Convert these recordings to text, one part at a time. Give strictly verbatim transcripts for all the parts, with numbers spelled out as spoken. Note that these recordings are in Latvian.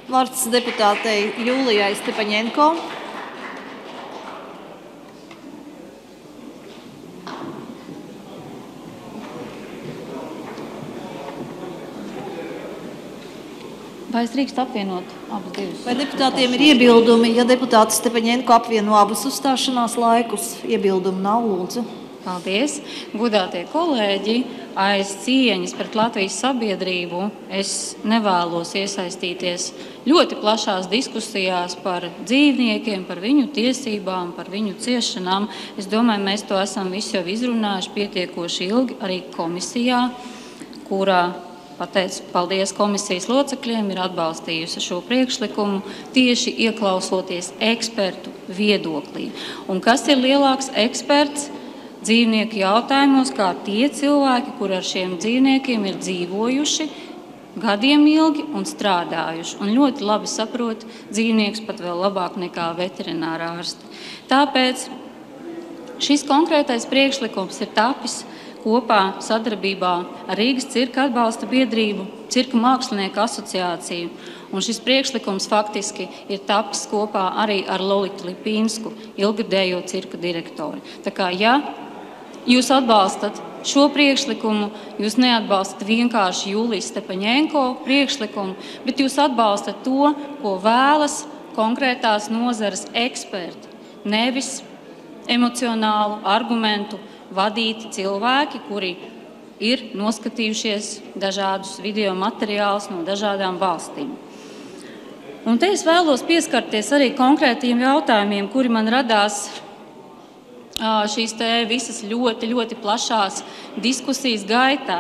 Vārds deputātei Jūlijai Stepaņenko. Vai es drīkst apvienot abus divus? Vai deputātiem ir iebildumi, ja deputāts Stepaņenko apvieno abus uzstāšanās laikus? Iebildumu nav, lūdzu. Paldies. Godātie kolēģi, aiz cieņas pret Latvijas sabiedrību es nevēlos iesaistīties ļoti plašās diskusijās par dzīvniekiem, par viņu tiesībām, par viņu ciešanām. Es domāju, mēs to esam visu jau izrunājuši pietiekoši ilgi arī komisijā, kurā pateicu, paldies komisijas locekļiem, ir atbalstījusi šo priekšlikumu tieši ieklausoties ekspertu viedoklī. Un kas ir lielāks eksperts dzīvnieku jautājumos, kā tie cilvēki, kuri ar šiem dzīvniekiem ir dzīvojuši gadiem ilgi un strādājuši, un ļoti labi saprot dzīvnieks pat vēl labāk nekā veterinārā ārsti. Tāpēc šis konkrētais priekšlikums ir tapis kopā sadarbībā ar Rīgas cirka atbalsta biedrību, Cirka mākslinieku asociāciju. Un šis priekšlikums faktiski ir tapis kopā arī ar Lolitu Lipīnsku, ilgadējo cirka direktori. Tā kā, ja jūs atbalstat šo priekšlikumu, jūs neatbalstat vienkārši Jūlijas Stepaņenko priekšlikumu, bet jūs atbalstat to, ko vēlas konkrētās nozares eksperti, nevis emocionālu argumentu vadīti cilvēki, kuri ir noskatījušies dažādus video materiālus no dažādām valstīm. Un te es vēlos pieskarties arī konkrētiem jautājumiem, kuri man radās šīs te visas ļoti, ļoti plašās diskusijas gaitā.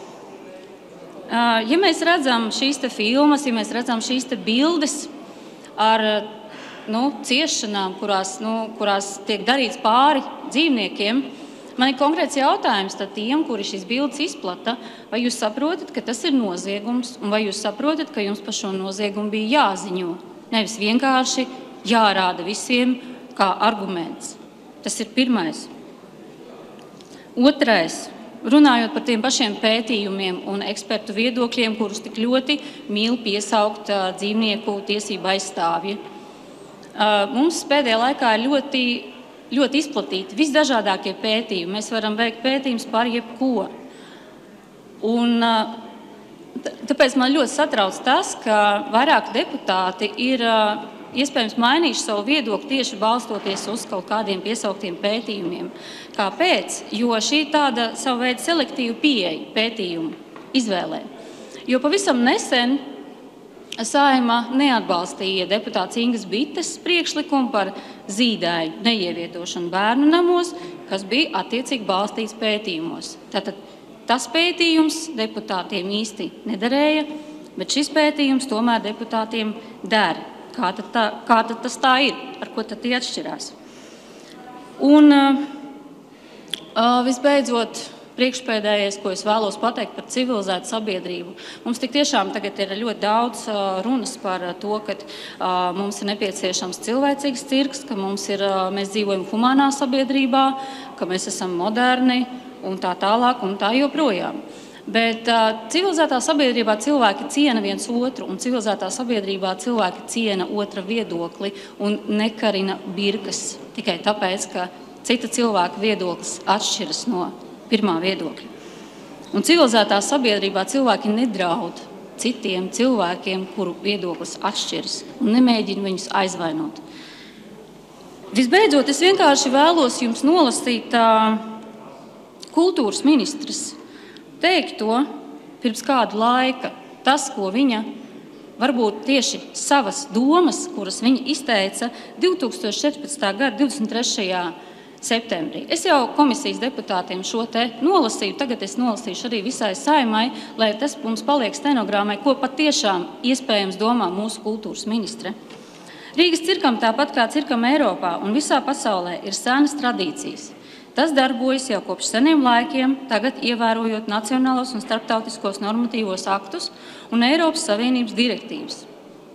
Ja mēs redzam šīs te filmas, ja mēs redzam šīs te bildes ar nu, ciešanām, kurās, nu, kurās tiek darīts pāri dzīvniekiem, man ir konkrēts jautājums tad tiem, kuri šīs bildes izplata, vai jūs saprotat, ka tas ir noziegums, un vai jūs saprotat, ka jums par šo noziegumu bija jāziņo, nevis vienkārši jārāda visiem kā arguments. Tas ir pirmais. Otrais, runājot par tiem pašiem pētījumiem un ekspertu viedokļiem, kurus tik ļoti mīl piesaukt dzīvnieku tiesību aizstāvji. Mums pēdējā laikā ir ļoti ļoti izplatīti, visdažādākie pētījumi. Mēs varam veikt pētījumus par jebko. Un tāpēc man ļoti satrauc tas, ka vairāk deputāti ir iespējams mainījuši savu viedokli tieši balstoties uz kaut kādiem piesauktiem pētījumiem. Kāpēc? Jo šī tāda savu veidu selektīva pieeja pētījumu izvēlē. Jo pavisam nesen Saeima neatbalstīja deputāts Ingas Bites priekšlikumu par zīdaiņu neievietošanu bērnu namos, kas bija attiecīgi balstīts pētījumos. Tātad tas pētījums deputātiem īsti nederēja, bet šis pētījums tomēr deputātiem der. Kā tad, tā, kā tad tas tā ir? Ar ko tad tie atšķirās? Un uh, visbeidzot, priekšpēdējais, ko es vēlos pateikt par civilizētu sabiedrību. Mums tik tiešām tagad ir ļoti daudz uh, runas par uh, to, ka uh, mums ir nepieciešams cilvēcīgs cirks, ka mums ir, uh, mēs dzīvojam humānā sabiedrībā, ka mēs esam moderni un tā tālāk un tā joprojām. Bet uh, civilizētā sabiedrībā cilvēki ciena viens otru, un civilizētā sabiedrībā cilvēki ciena otra viedokli un nekarina birkas tikai tāpēc, ka cita cilvēka viedoklis atšķiras no pirmā viedokļa. Un civilizētā sabiedrībā cilvēki nedraud citiem cilvēkiem, kuru viedoklis atšķiras, un nemēģina viņus aizvainot. Visbeidzot, es vienkārši vēlos jums nolasīt uh, kultūras ministres teikto pirms kādu laika. Tas, ko viņa, varbūt tieši savas domas, kuras viņa izteica divi tūkstoši četrpadsmitā gada divdesmit trešajā septembrī. Es jau komisijas deputātiem šo te nolasīju, tagad es nolasīšu arī visai Saeimai, lai tas mums paliek stenogramai, ko patiešām iespējams domā mūsu kultūras ministre. Rīgas cirkam, tāpat kā cirkam Eiropā un visā pasaulē, ir senas tradīcijas. Tas darbojas jau kopš seniem laikiem, tagad ievērojot nacionālos un starptautiskos normatīvos aktus un Eiropas Savienības direktīvas.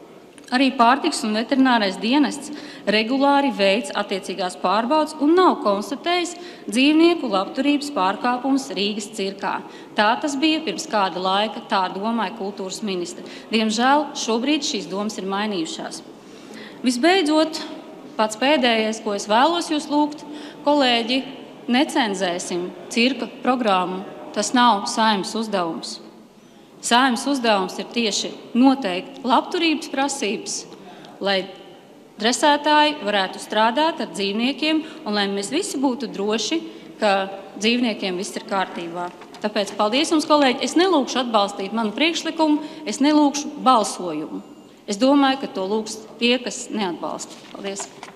Arī pārtiks un veterinārais dienests regulāri veic attiecīgās pārbaudes un nav konstatējis dzīvnieku labturības pārkāpumus Rīgas cirkā. Tā tas bija pirms kāda laika, tā domāja kultūras ministra. Diemžēl šobrīd šīs domas ir mainījušās. Visbeidzot, pats pēdējais, ko es vēlos jūs lūgt, kolēģi, necenzēsim cirka programmu. Tas nav Saeimas uzdevums. Saeimas uzdevums ir tieši noteikt labturības prasības, lai dresētāji varētu strādāt ar dzīvniekiem un lai mēs visi būtu droši, ka dzīvniekiem viss ir kārtībā. Tāpēc paldies jums, kolēģi. Es nelūkšu atbalstīt manu priekšlikumu, es nelūkšu balsojumu. Es domāju, ka to lūgs tie, kas neatbalsta. Paldies.